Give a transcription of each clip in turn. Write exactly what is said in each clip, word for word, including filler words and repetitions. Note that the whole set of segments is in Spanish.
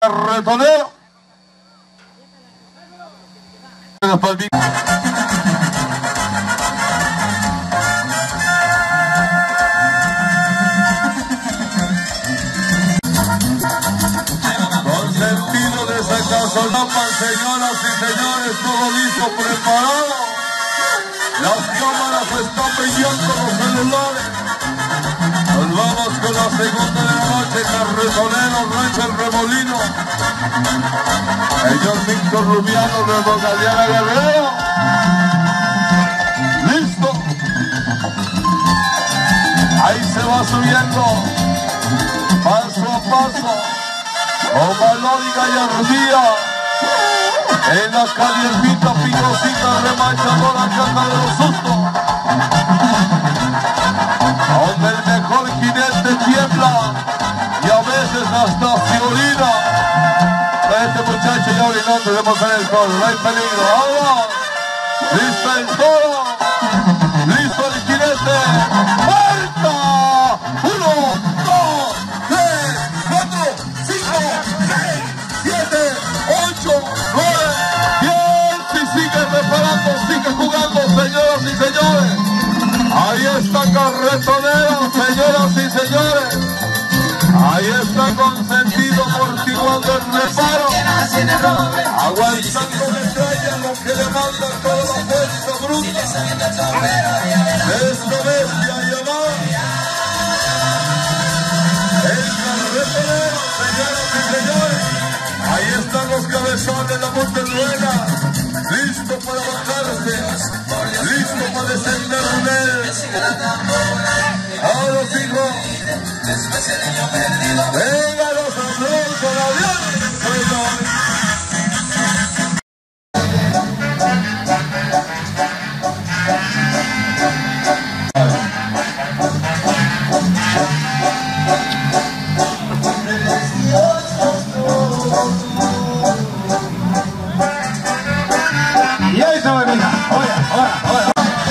Carretonero. Con sentido de Zacazolapa, señoras y señores, todo listo, preparado. Las cámaras están brillando, los celulares. Nos vamos con la segunda de la noche, Carretonero, Rancho El Remolino. Señor Víctor Rubiano de Bocadiana Guerrero. Listo. Ahí se va subiendo, paso a paso, con valor y gallardía. En la calle Ermita, picosita, remachadora, caja de los sustos. Donde el mejor jinete tiembla y a veces hasta se orina. Este muchacho ya orinando, debemos en el toro, no hay peligro. ¡Ahora! ¡Listo el toro! ¡Listo el jinete! ¡Puerta! ¡Uno, dos, tres, cuatro, cinco, seis, siete, ocho, nueve, diez! Y sigue preparando, sigue jugando, señoras y señores. Ahí está Carretonero, señoras y señores. Ahí está Consentido amortiguando el reparo. Aguantando metralla lo que le manda toda la fuerza bruta. Esta bestia llamada el Carretonero, señoras y señores. Ahí están los cabezones, la Monteruela. Listo para bajarse, listo para descender en él. Ahora hijos, venga los aplausos, avión. Y ahí se va, mira, ahora, ahora, ahora.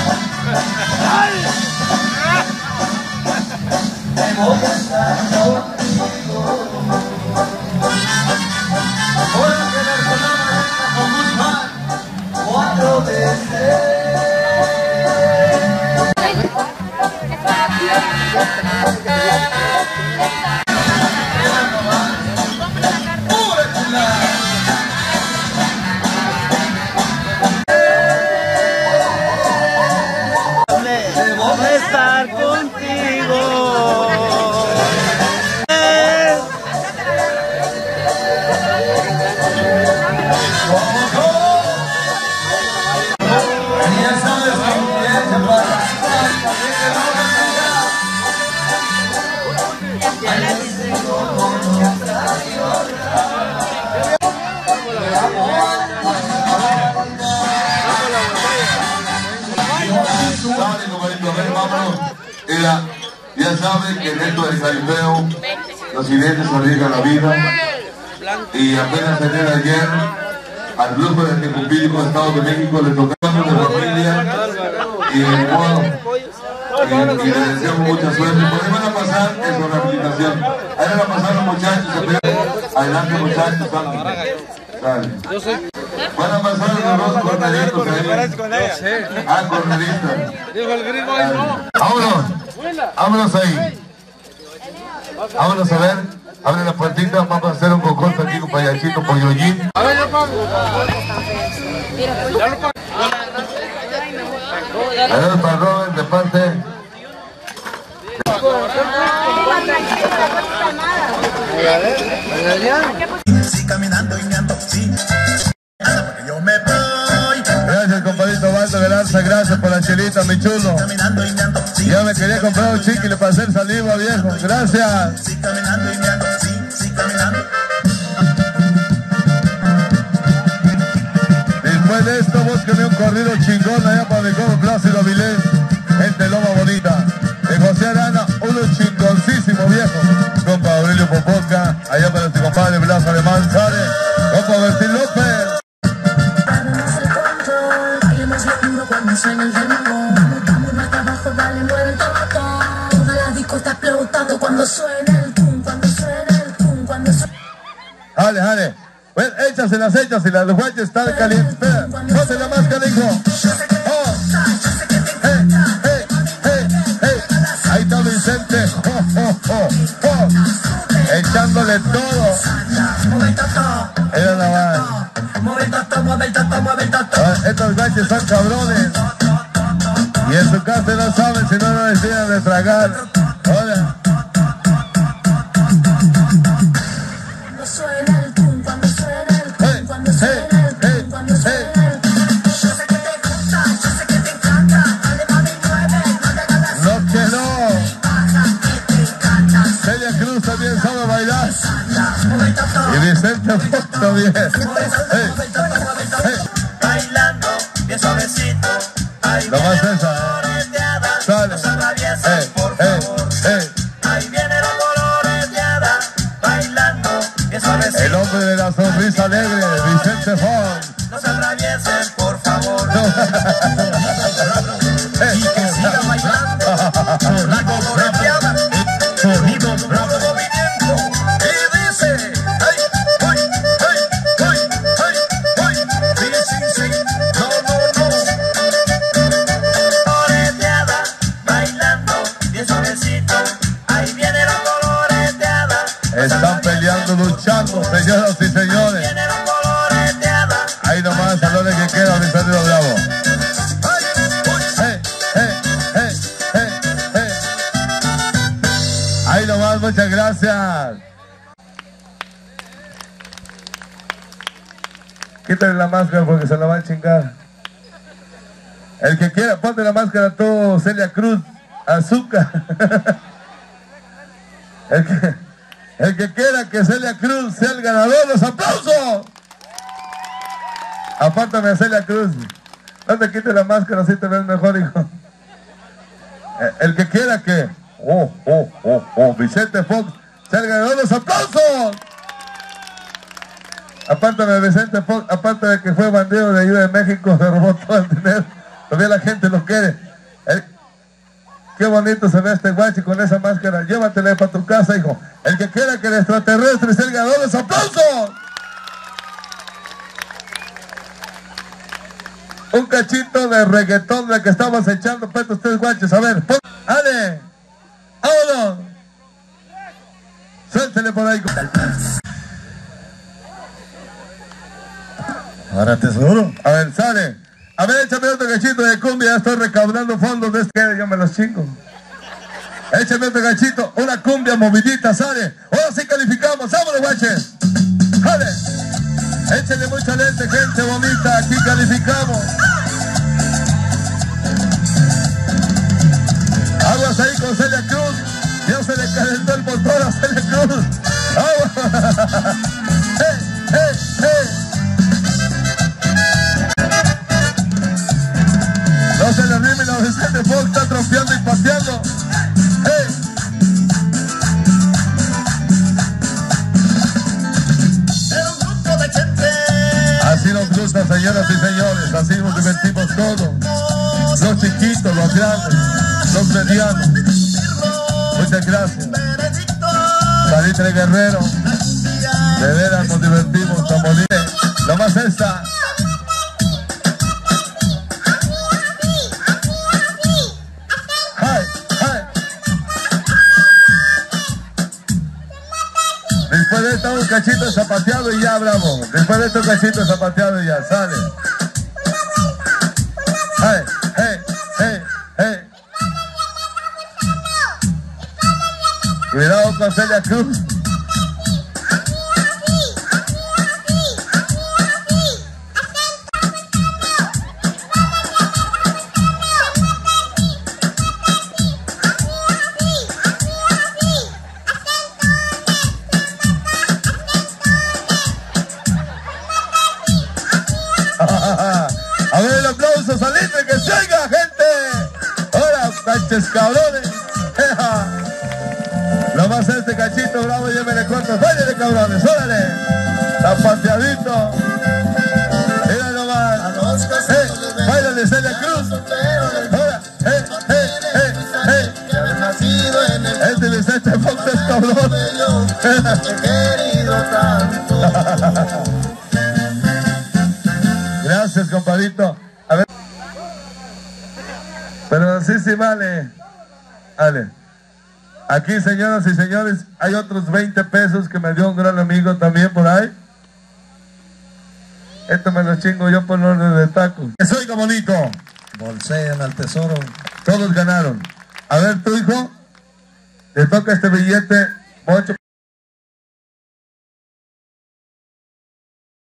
Cuatro veces. Debo de estar contigo. Mira, ya saben que dentro del jaripeo los accidentes arriesgan la vida y apenas ayer ayer al grupo de Tecupilco, Estado de México, le tocamos de familia y de modo y, y les deseamos mucha suerte. Por ahí van a pasar en su rehabilitación. Ahí van a pasar los muchachos. Adelante muchachos, dale. Van a pasar los dos corneritos ahí. Ah, corneristas. Vámonos. Vámonos ahí. Vámonos a ver. Abre la puertita. Vamos a hacer un concurso aquí con Payachito por Yoyin. A ver, ya pago. A ver, para Robert, de parte. Sí, caminando y me ando, sí. Yo me voy. Gracias, compadrito Baldo Velarza, gracias por la chelita, mi chulo. Caminando y me ando, sí. Ya me quería comprar un chicle para hacer saliva, viejo. Gracias. Sí, caminando y me ando, sí, sí, caminando. Después de esto, búsqueme un corrido chingón allá para mi compa Plácido Avilés. Gente loma bonita. De José Arana, uno chingoncísimo, viejo. Compa Aurelio Poposca, allá para su compadre Blas Alemán, ¿sale? Compa Bertín López. Cuando suena el ritmo, estamos más abajo, dale, mueve el todo. Toda la disco está explotando cuando suena el tum, cuando suena el tum, cuando suena. Dale, dale. echas, se las echas y las guachas están calientes. Espera, ponte la máscara, hijo. Oh. Hey, hey, hey, hey. Ahí está Vicente. Oh, oh, oh, oh. Echándole todo. Era la más. Ah, estos guachos son cabrones. Y en su casa no saben si no lo deciden de tragar. Hola. Cuando suena el pum, cuando suena el pum, cuando suena el pum, cuando suena el pum. Yo sé que te gusta, yo sé que te encanta. Dale mami, mueve, no te hagas la No que no. Celia Cruz también sabe bailar. Y Vicente Fox también. Hey, hey. Bailando, bien suavecito. Ahí Lo más viene esa, Dolores de Hada. Sale. No se atraviesen, Hey, por hey, favor. hey. Ahí vienen los Dolores de Hada. Bailando, bien suavecito. El hombre de la sonrisa alegre, Vicente Fox. No se atraviesen, por favor. Hey, Y que siga bailando. La Dolores de Hada. Sonido bravo movimiento. Y dice, ay, ay, ay, ay, ay, ay. Sí, sí, sí. No, no, no. Dolores de Hada, bailando, bien suavecito. Ahí vienen los Dolores de Hada. Están peleando, luchando, señoras y señores. Vienen los Dolores de Hada. Ahí nomás, salones que quedan, mi sonido bravo. Hey, hey, hey, hey, hey. Ahí nomás, muchas gracias. Quítale la máscara porque se la va a chingar. El que quiera, ponte la máscara tú, Celia Cruz, azúcar. El que, el que quiera que Celia Cruz sea el ganador, los aplausos. Apártame a Celia Cruz. No te quites la máscara, así te ves mejor, hijo. El que quiera que... Oh, oh, oh, oh, Vicente Fox sea el ganador, los aplausos. Apártame a Vicente Fox, aparte de que fue bandido de ayuda de México, se robó todo el dinero. Todavía la gente lo quiere. El, qué bonito se ve este guachi con esa máscara. Llévatela para tu casa, hijo. El que quiera que el extraterrestre sea el ganador, los aplausos. Un cachito de reggaetón de que estamos echando para estos tres guaches. A ver, pon, ¡ale! ¡Vámonos! Suéltele por ahí. Ahora tesoro. A ver, sale. A ver, échame otro cachito de cumbia. Ya estoy recaudando fondos de este. Yo me los chingo. Échame otro cachito. Una cumbia movidita, sale. Ahora sí calificamos. ¡Vámonos, guaches! ¡Jale! Échenle mucha lente, gente bonita. Aquí calificamos. Aguas ahí con Celia Cruz. Ya se le calentó el motor a Celia Cruz. ¡Aguas! ¡Hey, hey, hey! No se le rime, la Vicente Fox está trompeando y pateando. ¡Hey! Era un grupo de gente. Así nos gusta, señoras y señores. Así nos divertimos todos. Los chiquitos, los grandes, los medianos. Muchas gracias. Salitre Guerrero. De veras nos divertimos como dije. Lo más esta. Después de esto un cachito zapateado y ya, bravo. Después de esto un cachito zapateado y ya, sale. Hey, hey, hey, hey. Cuidado con Celia Cruz. A ver el aplauso, salite, que se oiga, gente. Hola, canches cabrones. Lo más este cachito bravo, llévele cortos. Váyale, cabrones, órale. Zapateadito. Mira nomás. Hey, báilale, Celia Cruz. Hola, hey, hey, hey, hey. Este Vicente Fox es cabrón. bonito. A ver. Pero sí, sí, vale. Vale. Aquí, señoras y señores, hay otros veinte pesos que me dio un gran amigo también por ahí. Esto me lo chingo yo por orden de taco. ¡Que oiga bonito! Bolsean al tesoro. Todos ganaron. A ver, tu hijo, le toca este billete, Mocho.